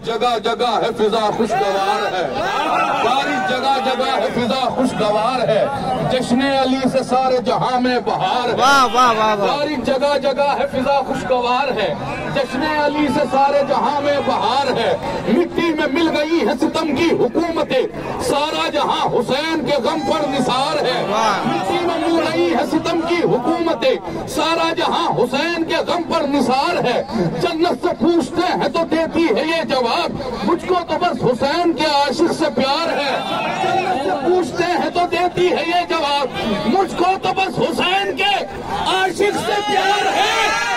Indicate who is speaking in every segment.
Speaker 1: جگہ جگہ ہے فضا خوشگوار ہے، بارش جگہ جگہ ہے فضا خوشگوار ہے، جشن علی سے سارے جہاں میں بہار ہے، بارش جگہ جگہ ہے فضا خوشگوار ہے، جشن علی سے سارے جہاں میں بہار ہے، مٹی میں مل گئی ہے ستم کی حکومتیں، سارا جہاں حسین کے غم پر نثار ہے، مٹی میں مل گئی ہے ستم کی حکومتیں، سارا جہاں حسین کے غم پر نثار ہے، جنت سے پوچھتے ہیں تو دیتی ہے یہ جواب، مجھ کو تو بس حسین کے عاشق سے پیار ہے، جنت سے پوچھتے ہیں تو دیتی ہے یہ جواب، مجھ کو تو بس حسین کے عاشق سے پیار ہے،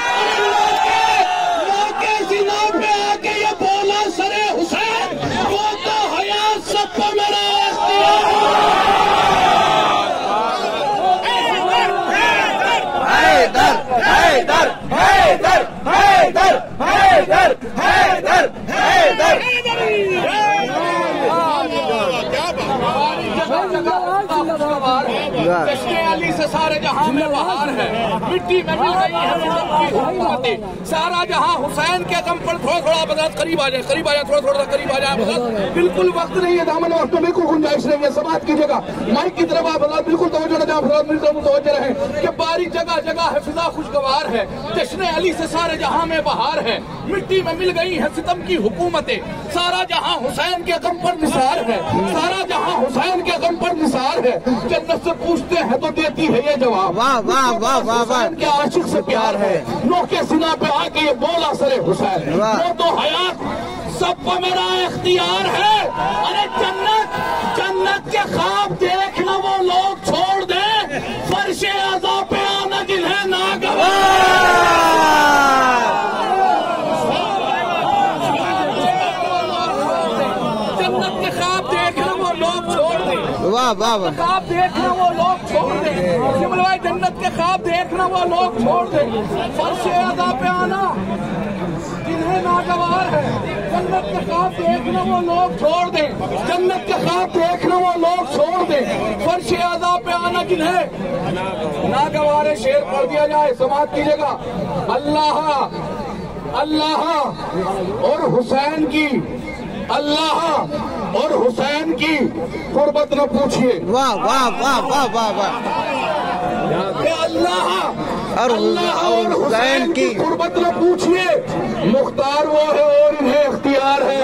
Speaker 1: موقع زنا پہ آ کے یہ بولا سرے حسین، وہ تو حیات سب کو میرا اختیار حیدر حیدر حیدر حیدر حیدر حیدر حیدر جشن علی سے سارے جہاں میں بہار ہے، مٹی میں مل گئی ہے ستم کی حکومتیں، سارا جہاں حسین کے غم پر تھوڑا تھوڑا بذات قریب آ جائے تھوڑا تھوڑا قریب آ جائے بذات، بالکل وقت نہیں ہے، دامن وقت میں بالکل گنجائش نہیں ہے، سماعت کیجیے گا مائک کی طرف آپ بذات بالکل توجہ نہ متوجہ رہیں کہ بارش جگہ جگہ ہے فضا خوشگوار ہے، جشن علی سے سارے جہاں میں بہار ہے، مٹی میں مل گئی ہے ستم کی حکومتیں، سارا جہاں حسین کے غم پر نثار ہے، سارا جہاں حسین کے غم پر نثار ہے، جنت سے پوچھتے ہیں تو دیتی ہے یہ جواب، حسین کے عاشق سے پیار ہے، نوک سنا پہ آ کے یہ بولا سرے حسین، وہ تو حیات سب کو میرا اختیار ہے، ارے جنت کے خواب دیکھنا وہ لوگ چھوڑ دیں، فرش عزا پہ آنا جنہیں ناگوار، جنت کے خواب دیکھنا وہ لوگ چھوڑ دیں، خواب دیکھنا وہ لوگ چھوڑ دیں، شمل بھائی جنت کے خواب دیکھنا وہ لوگ چھوڑ دیں، فرش عزا پہ آنا جنہیں ناگوار ہے، جنت کے خواب دیکھنا وہ لوگ چھوڑ دیں، جنت کے خواب دیکھنا وہ لوگ چھوڑ دیں، فرش عزا پہ آنا جنہیں ناگوار ہے، شعر پڑھ دیا جائے، سماعت کیجیے گا، اللہ اور حسین کی، اللہ اور حسین کی قربت نہ پوچھئے، اللہ اور حسین کی قربت نہ پوچھئے، مختار وہ ہے اور انہیں اختیار ہے،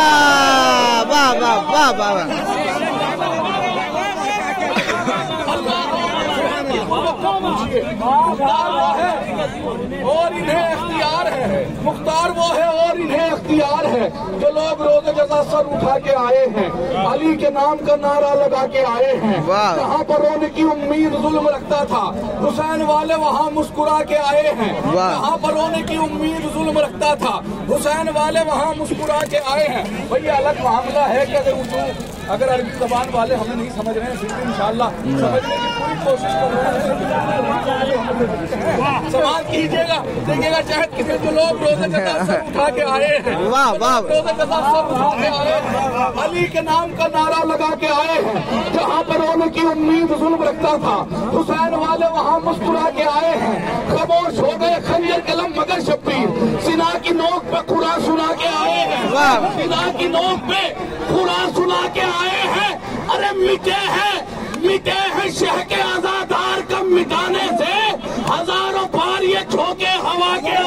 Speaker 1: اور انہیں اختیار ہے، مختار وہ ہے اور انہیں اختیار ہے، جو لوگ روز جزا سر اٹھا کے آئے ہیں، علی کے نام کا نعرہ لگا کے آئے ہیں، جہاں پر رونے کی امید ظلم رکھتا تھا، حسین والے وہاں مسکرا کے آئے ہیں، جہاں پر رونے کی امید ظلم رکھتا تھا، حسین والے وہاں مسکرا کے آئے ہیں، بھئی الگ معاملہ ہے کہ اگر عربی زبان والے ہمیں نہیں سمجھ رہے ہیں پھر بھی انشاءاللہ سمجھنے کی پوری کوشش کر رہے ہیں، سماعت کیجیے گا، دیکھیے گا چاہت کسی جو لوگ روزہ جزا سر اٹھا کے آئے ہیں، روزہ جزا سر اٹھا کے آئے ہیں، علی کے نام کا نعرہ لگا کے آئے ہیں، جہاں پر رونے کی امید ظلم رکھتا تھا، حسین والے وہاں مسکرا کے آئے ہیں، خاموش ہو گئے خنجر کے لم مگر شبیر، سنا کی نوک پہ قرآن سنا کے آئے ہیں، سنا کی نوک پہ قرآن سنا کے آئے ہیں، ارے مٹے ہیں شہ کے آزادار کا مٹانے سے، ہزاروں بار یہ جھونکے ہوا کے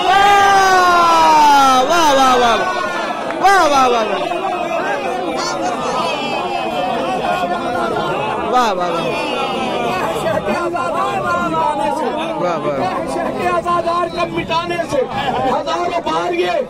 Speaker 1: شہ کے آزادار کا مٹانے سے، ہزاروں بار یہ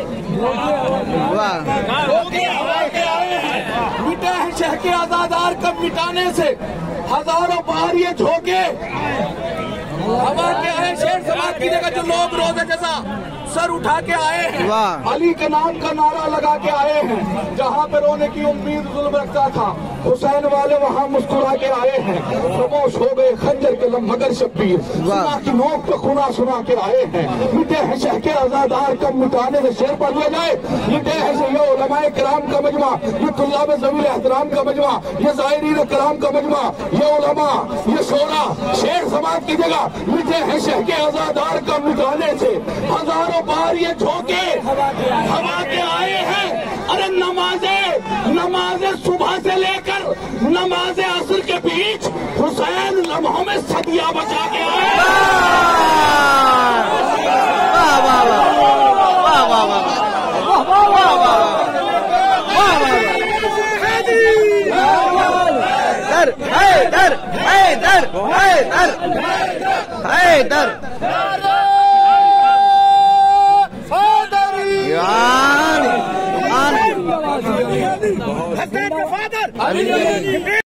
Speaker 1: مٹا ہے شہ کے آزادار کا مٹانے سے، ہزاروں بار یہ جھونکے ہوا کے آئے، شعر سماعت کیجیے گا، جو لوگ روزہ جزا سر اٹھا کے آئے ہیں، علی کے نام کا نعرہ لگا کے آئے ہیں، جہاں پہ رونے کی امید ظلم رکھتا تھا، حسین والے وہاں مسکرا کے آئے ہیں، خاموش ہو گئے خنجر کے لم مگر شبیر، سنا کی نوک پہ خنا سنا کے آئے ہیں، مٹے ہیں شہ کے آزادار کا مٹانے سے، شعر پڑھ لیا جائے، مٹے ہیں یہ علماء کرام کا مجمع، یہ طلاب ذوی احترام کا مجمع، یہ زائرین کرام کا مجمع، یہ علماء، یہ شورا، شعر سماعت کیجیے گا، مٹے ہیں شہ کے آزادار کا مٹانے سے، ہزاروں بار یہ جھونکے ہوا کے آئے ہیں، इंडिया बचा के आए।
Speaker 2: वाह वाह वाह वाह वाह वाह वाह वाह वाह हैदर हैदर हैदर हैदर
Speaker 1: Father!